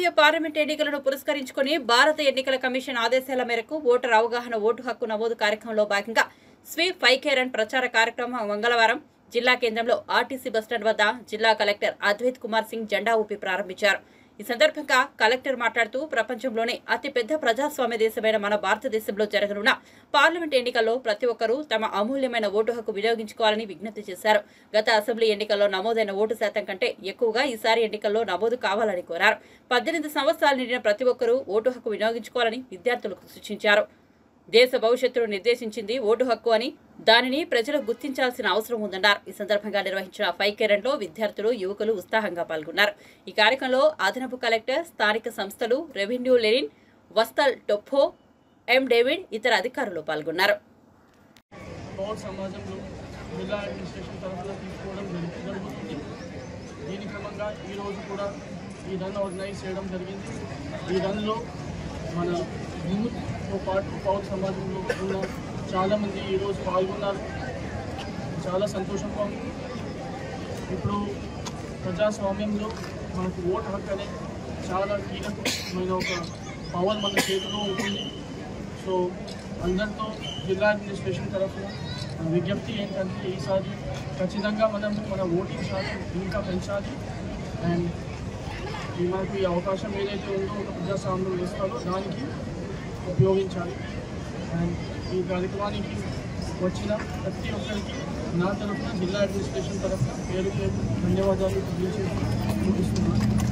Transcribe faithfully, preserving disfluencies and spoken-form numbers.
రాబోయే పార్లమెంట్ ఎన్నికలను పురస్కరించుకుని భారత ఎన్నికల కమిషన్ ఆదేశాల మేరకు ఓటర్ అవగాహన ఓటు హక్కు నమోదు కార్యక్రమంలో భాగంగా స్వీప్ ఫైవ్ కే రన్ ప్రచార కార్యక్రమం మంగళవారం జిల్లా కేంద్రంలో ఆర్టీసీ బస్టాండ్ వద్ద జిల్లా కలెక్టర్ అద్వైత్ కుమార్ సింగ్ జెండా ఊపి ప్రారంభించారు. ఈ సందర్భంగా కలెక్టర్ మాట్లాడుతూ ప్రపంచంలోనే అతిపెద్ద ప్రజాస్వామ్య దేశమైన మన భారతదేశంలో జరగనున్న పార్లమెంట్ ఎన్నికల్లో ప్రతి ఒక్కరూ తమ అమూల్యమైన ఓటు హక్కు వినియోగించుకోవాలని విజ్ఞప్తి చేశారు. గత అసెంబ్లీ ఎన్నికల్లో నమోదైన ఓటు శాతం కంటే ఎక్కువగా ఈసారి ఎన్నికల్లో నమోదు కావాలని కోరారు. పద్దెనిమిది సంవత్సరాలు నిండిన ప్రతి ఒక్కరూ ఓటు హక్కు వినియోగించుకోవాలని విద్యార్థులకు సూచించారు. దేశ భవిష్యత్తును నిర్దేశించింది ఓటు హక్కు అని దానిని ప్రజలు గుర్తించాల్సిన అవసరం ఉందన్నారు. ఈ సందర్భంగా నిర్వహించిన ఫైవ్ కే రన్ లో విద్యార్థులు యువకులు ఉత్సాహంగా పాల్గొన్నారు. ఈ కార్యక్రమంలో అదనపు కలెక్టర్, స్థానిక సంస్థలు, రెవెన్యూ లెనిన్, వస్తల్ టొప్పో, ఎం డేవిడ్ ఇతర అధికారులు పాల్గొన్నారు. యూత్తో పాటు పౌర సమాజంలో ఉన్న చాలామంది ఈరోజు పాల్గొన్నారు. చాలా సంతోషంగా ఉంది. ఇప్పుడు ప్రజాస్వామ్యంలో మనకు ఓటు హక్కు అనే చాలా కీలకమైన ఒక పవర్ మన చేతిలో ఉంటుంది. సో అందరితో జిల్లా అడ్మినిస్ట్రేషన్ తరఫున విజ్ఞప్తి ఏంటంటే ఈసారి ఖచ్చితంగా మనం మన ఓటింగ్ శాతం ఇంకా పెంచాలి. అండ్ మనకు ఈ అవకాశం ఏదైతే ఉందో ఒక ప్రజాస్వామ్యం వ్యవస్థలో దానికి ఉపయోగించాలి. అండ్ ఈ కార్యక్రమానికి వచ్చిన ప్రతి ఒక్కరికి నా తరఫున జిల్లా అడ్మినిస్ట్రేషన్ తరఫున పేరు పేరు ధన్యవాదాలు తెలియజేసి ముగిస్తున్నాను.